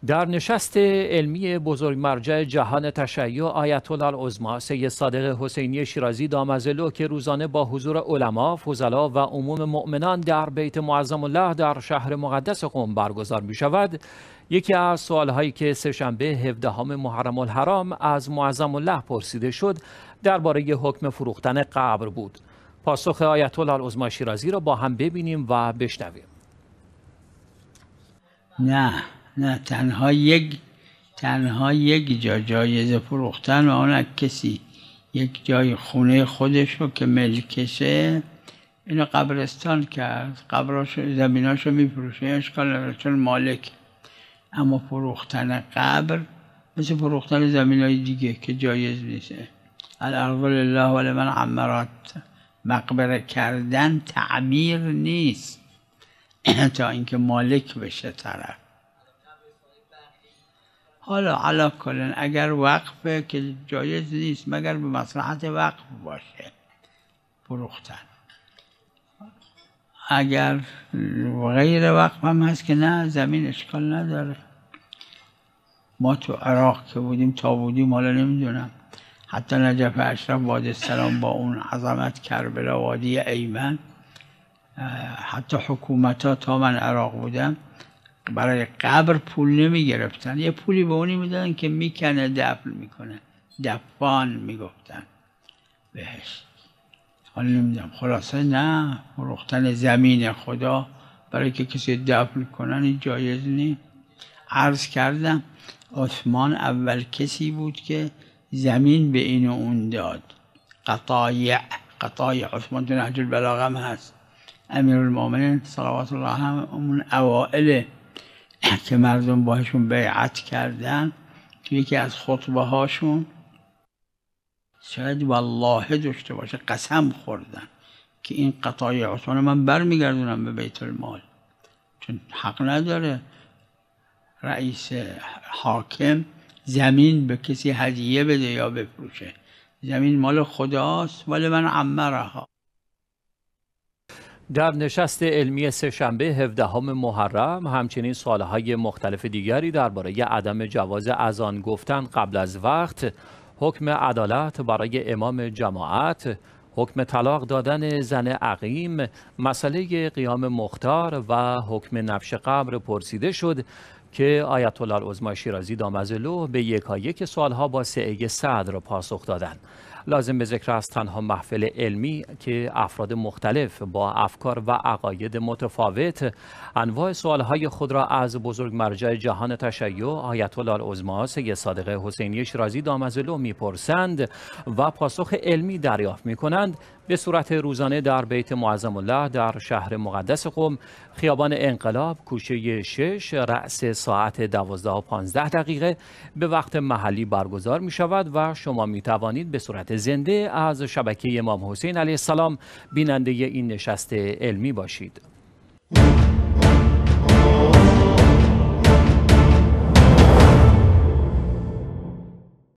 در نشست علمی بزرگ مرجع جهان تشیع آیت الله العظما سید صادق حسینی شیرازی دامن‌العلی که روزانه با حضور علما، فضلا و عموم مؤمنان در بیت معظم الله در شهر مقدس قم برگزار می شود، یکی از سوالهایی که سه‌شنبه 17 محرم الحرام از معظم الله پرسیده شد درباره حکم فروختن قبر بود. پاسخ آیت الله العظما شیرازی را با هم ببینیم و بشنویم. نه تنها یک جا جایزه فروختن و اون کسی یک جای خونه خودشو که ملکشه اینو قبرستان کرد، قبراشو زمیناشو میفروشه، اشکال نداره چون مالک. اما فروختن قبر مثل فروختن زمینای دیگه که جایز نیست. الارض لله ولمن عمرت، مقبره کردن تعمیر نیست تا اینکه مالک بشه طرف. حالا علا کلن اگر وقفه که جایز نیست مگر به مصلحت وقف باشه فروختن. اگر غیر وقف هم هست که نه زمین اشکال نداره. ما تو عراق که بودیم تا بودیم حالا نمیدونم حتی نجف اشرف وادی السلام با اون عظمت، کربلا وادی ایمن، حتی حکومت ها تا من عراق بودم برای قبر پول نمی گرفتن، یه پولی به اونی میدادن که میکنه دفن میکنه، دفان میگفتن بهش. حالا نمیدونم خلاصه نه فروختن زمین خدا برای که کسی دفن کنن این جایز نیست. عرض کردم عثمان اول کسی بود که زمین به این و اون داد. قطایع عثمان تو نهج البلاغه هم هست. امیرالمومنین صلوات الله هم اون اوائل که مردم باهاشون بیعت کردن توی یکی از خطبه هاشون شاید والله داشته باشه قسم خوردن که این قطایع عثمان من برمیگردونم به بیت المال، چون حق نداره رئیس حاکم زمین به کسی هدیه بده یا بفروشه. زمین مال خداست ولی من عمرها. در نشست علمی سه‌شنبه 17 محرم همچنین سوالهای مختلف دیگری درباره عدم جواز اذان گفتن قبل از وقت، حکم عدالت برای امام جماعت، حکم طلاق دادن زن عقیم، مسئله قیام مختار و حکم نبش قبر پرسیده شد که آیت الله العظما شیرازی دامن‌العلی به یکایک سوالها با سعه صدر پاسخ دادند. لازم به ذکر است تنها محفل علمی که افراد مختلف با افکار و عقاید متفاوت انواع سوالهای خود را از بزرگ مرجع جهان تشیع آیت الله العظما سید صادق حسینی شیرازی دامن‌العلی میپرسند و پاسخ علمی دریافت میکنند به صورت روزانه در بیت معظم الله در شهر مقدس قم، خیابان انقلاب، کوچه 6، رأس ساعت 12:15 به وقت محلی برگزار می شود و شما می توانید به صورت زنده از شبکه امام حسین علیه السلام بیننده این نشست علمی باشید.